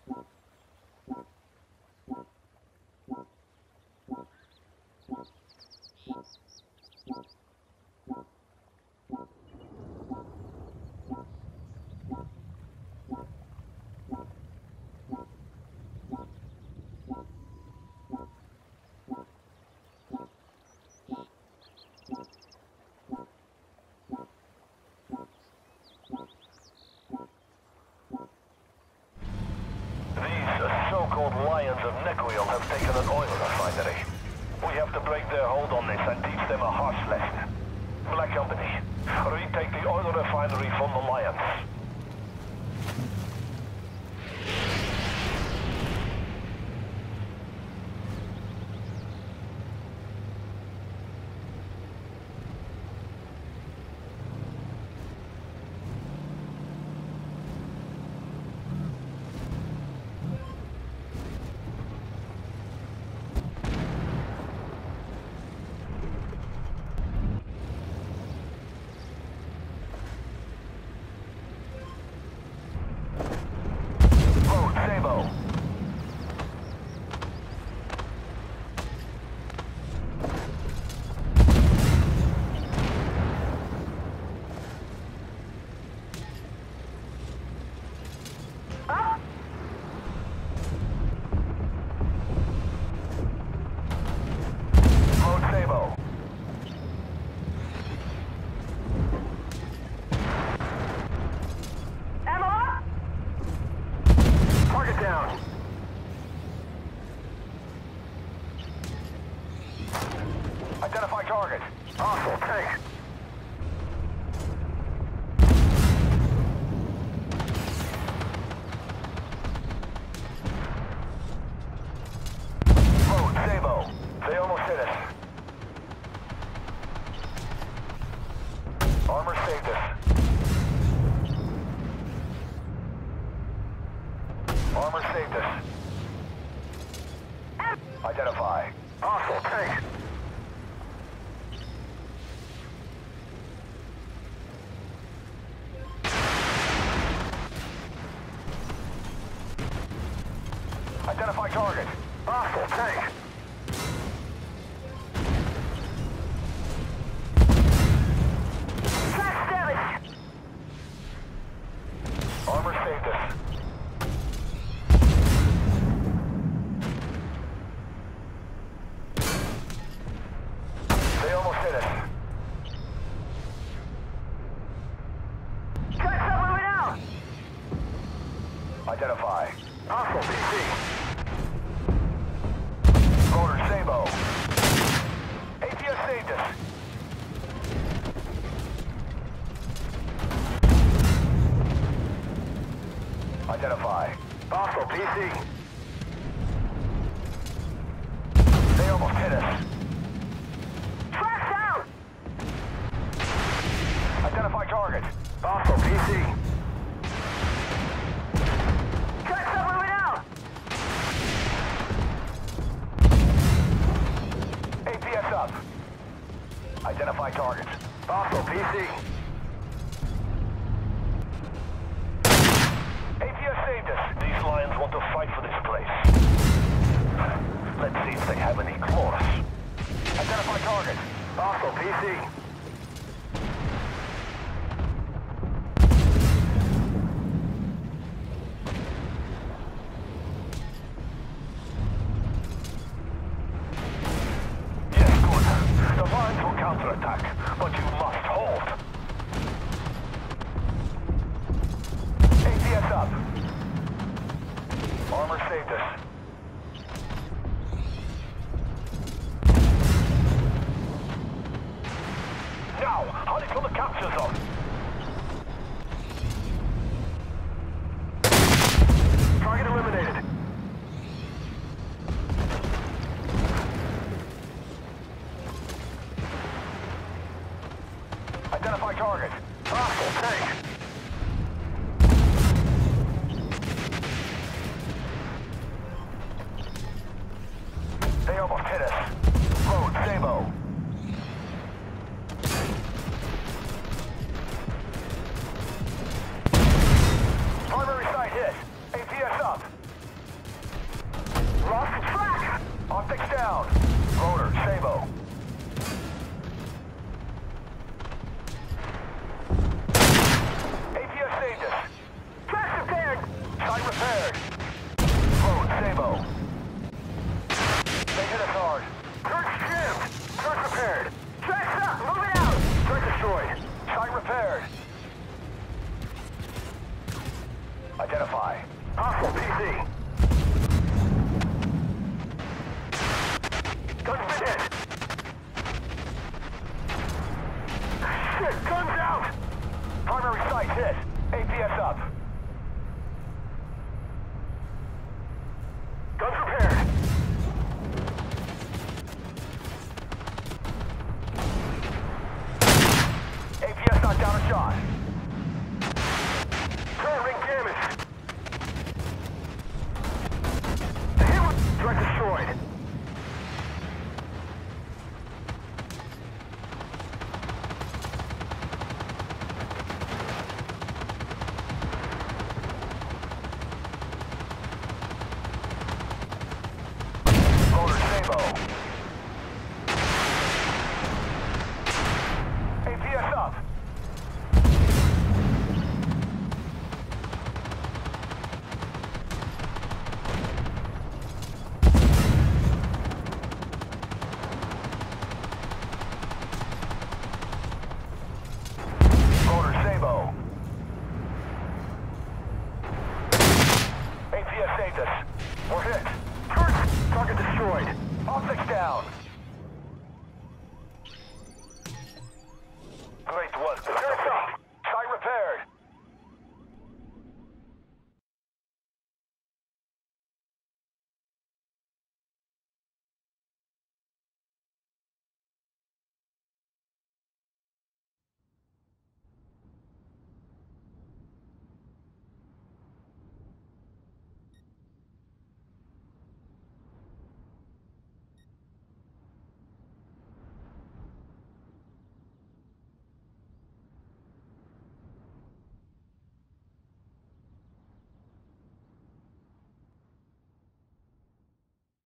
So-called Lions of Nequiel have taken an oil refinery. We have to break their hold on this and teach them a harsh lesson. Black Company, retake the oil refinery from the Lions. Identify target. Hostile tank. Road, Sabo. They almost hit us. Armor saved us. Armor saved us. Identify. Hostile tank. Identify target. Hostile tank. Track damage. Armor saved us. They almost hit us. Tracks up moving out. Identify. Hostile PC. Motor Sabo. ATS saved us. Identify. Hostile PC. They almost hit us. Tracks out! Identify target. Hostile PC. Tracks up moving out! APS up. Identify targets. Hostile PC. APS saved us. These Lions want to fight for this place. Let's see if they have any claws. Identify target. Hostile PC. Counterattack, but you must hold. APS up. Armor saved us. Now, honeycomb the capture zone. Target eliminated. Identify target. Hostile tank. They almost hit us. Road, Sabo. Primary site hit. APS up. identify. Awesome.